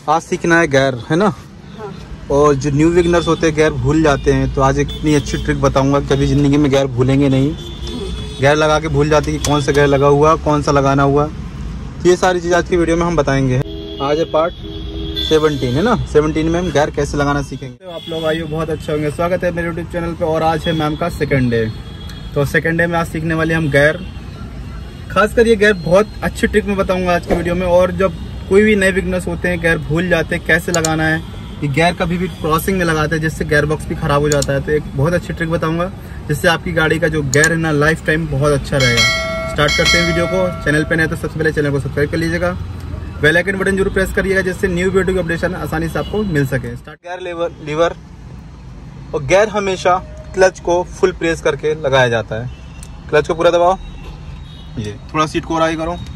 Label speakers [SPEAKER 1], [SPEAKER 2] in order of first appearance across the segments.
[SPEAKER 1] आज सीखना है गियर, है ना।
[SPEAKER 2] हाँ।
[SPEAKER 1] और जो न्यू बिगिनर्स होते हैं गियर भूल जाते हैं, तो आज एक इतनी अच्छी ट्रिक बताऊंगा, कभी ज़िंदगी में गियर भूलेंगे नहीं। गियर लगा के भूल जाते कि कौन सा गियर लगा हुआ, कौन सा लगाना हुआ। तो ये सारी चीज़ आज की वीडियो में हम बताएंगे। आज है पार्ट 17, है ना। 17 में हम गियर कैसे लगाना सीखेंगे। तो आप लोग आइए, बहुत अच्छा होंगे। स्वागत है मेरे यूट्यूब चैनल पे। और आज है मैम का सेकंड डे। तो सेकंड डे में आज सीखने वाले हम गियर, खासकर ये गियर बहुत अच्छी ट्रिक में बताऊंगा आज की वीडियो में। और जब कोई भी नए बिगनर्स होते हैं, गियर भूल जाते हैं कैसे लगाना है, ये गियर कभी भी क्रॉसिंग में लगाते हैं जिससे गियर बॉक्स भी खराब हो जाता है। तो एक बहुत अच्छी ट्रिक बताऊंगा जिससे आपकी गाड़ी का जो गियर है ना, लाइफ टाइम बहुत अच्छा रहेगा। स्टार्ट करते हैं वीडियो को। चैनल पे नए तो सबसे पहले चैनल को सब्सक्राइब कर लीजिएगा, बेल आइकन बटन जरूर प्रेस करिएगा जिससे न्यू वीडियो की अपडेशन आसानी से आपको मिल सके। स्टार्ट। गियर लीवर और गियर हमेशा क्लच को फुल प्रेस करके लगाया जाता है। क्लच को पूरा दबाओ, ये थोड़ा सीट को आगे करो,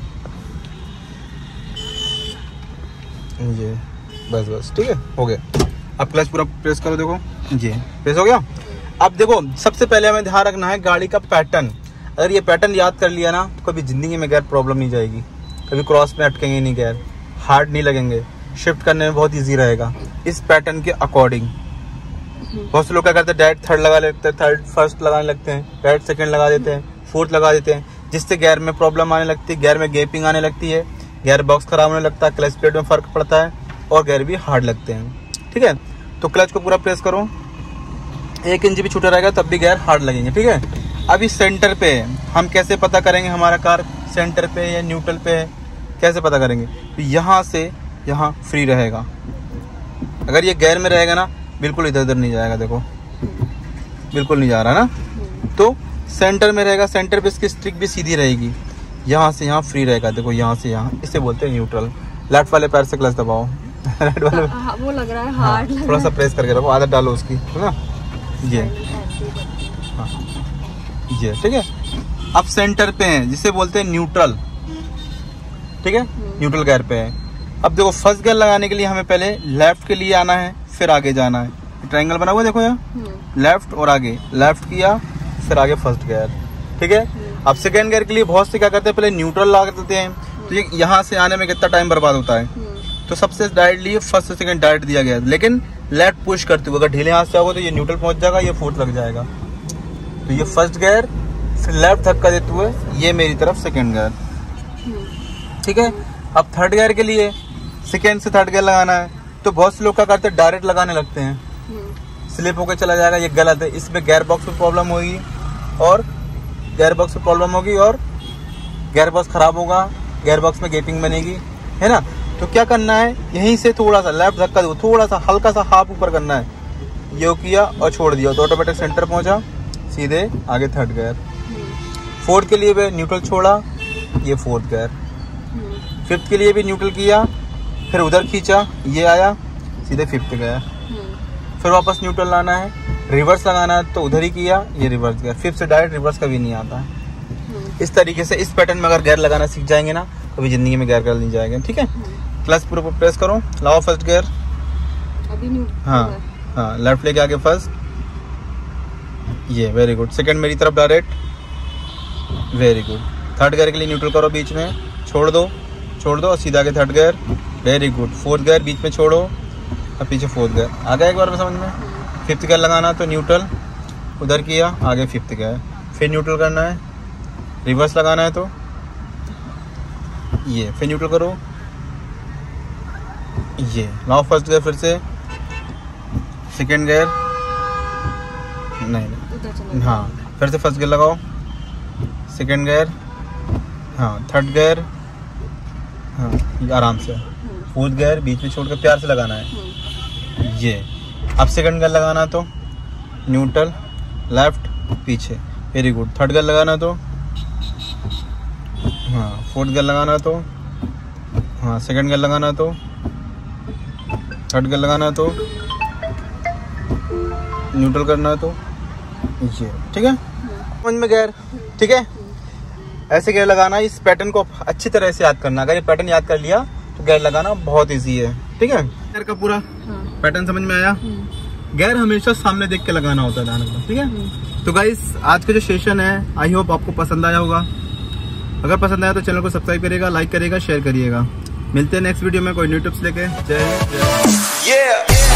[SPEAKER 1] ये बस ठीक है, हो गया। अब क्लच पूरा प्रेस करो, देखो ये प्रेस हो गया। अब देखो, सबसे पहले हमें ध्यान रखना है गाड़ी का पैटर्न। अगर ये पैटर्न याद कर लिया ना, तो कभी जिंदगी में गियर प्रॉब्लम नहीं जाएगी, कभी क्रॉस में अटकेंगे नहीं, गियर हार्ड नहीं लगेंगे, शिफ्ट करने में बहुत ईजी रहेगा। इस पैटर्न के अकॉर्डिंग बहुत से लोग क्या करते हैं, डायरेक्ट थर्ड लगा लेते हैं, थर्ड फर्स्ट लगाने लगते हैं, डायरेक्ट सेकंड लगा देते हैं, फोर्थ लगा देते हैं, जिससे गियर में प्रॉब्लम आने लगती है, गियर में गैपिंग आने लगती है, गियर बॉक्स खराब होने लगता है, क्लच प्लेट में फर्क पड़ता है और गियर भी हार्ड लगते हैं। ठीक है, तो क्लच को पूरा प्रेस करो, 1 इंच भी छूटा रहेगा तब भी गियर हार्ड लगेंगे। ठीक है, अभी सेंटर पे हम कैसे पता करेंगे हमारा कार सेंटर पे है या न्यूट्रल पे है, कैसे पता करेंगे। तो यहाँ से यहाँ फ्री रहेगा। अगर ये गियर में रहेगा ना, बिल्कुल इधर उधर नहीं जाएगा, देखो बिल्कुल नहीं जा रहा ना। तो सेंटर में रहेगा, सेंटर पे इसकी स्टिक भी सीधी रहेगी, यहाँ से यहाँ फ्री रहेगा, देखो यहाँ से यहाँ, इसे बोलते हैं न्यूट्रल। लेफ्ट वाले पैर से क्लच दबाओ, राइट वाले
[SPEAKER 2] वो लग रहा है हार्ड,
[SPEAKER 1] हाँ, थोड़ा सा प्रेस करके रखो, आदत डालो उसकी, है ना। ये हाँ, ये ठीक है। अब सेंटर पे है जिसे बोलते हैं न्यूट्रल। ठीक है, न्यूट्रल गियर पे है। अब देखो, फर्स्ट गियर लगाने के लिए हमें पहले लेफ्ट के लिए आना है, फिर आगे जाना है। ट्रायंगल बना हुआ देखो यहाँ, लेफ्ट और आगे, लेफ्ट किया फिर आगे फर्स्ट गियर। ठीक है, अब सेकेंड गियर के लिए बहुत से क्या करते हैं, पहले न्यूट्रल लगा देते हैं। तो ये यहाँ से आने में कितना टाइम बर्बाद होता है। तो सबसे डायरेक्टली फर्स्ट से सेकंड डायरेक्ट दिया गया है, लेकिन लेफ्ट पुश करते हुए अगर ढीले हाथ से आओगे तो ये न्यूट्रल पहुंच जाएगा, ये फोर्थ लग जाएगा। तो ये फर्स्ट गियर, फिर लेफ्ट धक्का देते हुए ये मेरी तरफ सेकंड गियर। ठीक है, अब थर्ड गियर के लिए सेकंड से थर्ड गियर लगाना है। तो बहुत से लोग क्या करते हैं, डायरेक्ट लगाने लगते हैं, स्लिप होकर चला जाएगा, ये गलत है। इसमें गियर बॉक्स में प्रॉब्लम होगी और गियर बॉक्स में प्रॉब्लम होगी और गियर बॉक्स खराब होगा, गियर बॉक्स में गैपिंग बनेगी, है ना। तो क्या करना है, यहीं से थोड़ा सा लेफ्ट धक्का दो, थोड़ा सा हल्का सा हाफ ऊपर करना है, ये किया और छोड़ दिया तो ऑटोमेटिक सेंटर पहुंचा, सीधे आगे थर्ड गियर। फोर्थ के लिए भी न्यूट्रल छोड़ा, ये फोर्थ गियर। फिफ्थ के लिए भी न्यूट्रल किया, फिर उधर खींचा, ये आया सीधे फिफ्थ गियर। फिर वापस न्यूट्रल लाना है, रिवर्स लगाना है तो उधर ही किया, ये रिवर्स गियर। फिफ्थ से डायरेक्ट रिवर्स कभी नहीं आता है। इस तरीके से इस पैटर्न में अगर गियर लगाना सीख जाएंगे ना, कभी जिंदगी में गियर कर नहीं जाएंगे। ठीक है, क्लच पूरा प्रेस करो, लाओ फर्स्ट गियर। हाँ हाँ, लेफ्ट लेके आगे फर्स्ट, ये वेरी गुड। सेकंड मेरी तरफ direct, very good. Third gear के लिए न्यूट्रल करो, बीच में छोड़ दो और सीधा आगे third gear, very good. Fourth gear बीच में छोड़ो और पीछे फोर्थ गियर। आ गया एक बार में समझ में। फिफ्थ गियर लगाना तो न्यूट्रल उधर किया, आगे फिफ्थ गियर, फिर न्यूट्रल करना है, रिवर्स लगाना है तो ये, फिर न्यूट्रल करो, ये लाओ फर्स्ट गियर, फिर से सेकेंड गियर, नहीं हाँ, फिर से फर्स्ट गियर लगाओ, सेकेंड गियर, हाँ थर्ड गियर, हाँ आराम से, फोर्थ गियर बीच में छोड़ कर प्यार से लगाना है ये। अब सेकंड गियर लगाना तो न्यूट्रल, लेफ्ट पीछे, वेरी गुड। थर्ड गियर लगाना तो हाँ, फोर्थ गियर लगाना तो हाँ, सेकंड गियर लगाना तो, थर्ड गियर लगाना तो, न्यूट्रल करना तो ये। ठीक है, समझ में गियर। ठीक है, ऐसे गियर लगाना, इस पैटर्न को अच्छी तरह से याद करना। अगर ये पैटर्न याद कर लिया तो गियर लगाना बहुत इजी है। ठीक है, गियर का पूरा पैटर्न समझ में आया। गियर हमेशा सामने देख के लगाना होता है, ध्यान रखना। ठीक है, तो गाइस आज का जो सेशन है, आई होप आपको पसंद आया होगा। अगर पसंद आया तो चैनल को सब्सक्राइब करिएगा, लाइक करिएगा, शेयर करिएगा। मिलते हैं नेक्स्ट वीडियो में कोई न्यू टिप्स लेके। जय हिंद।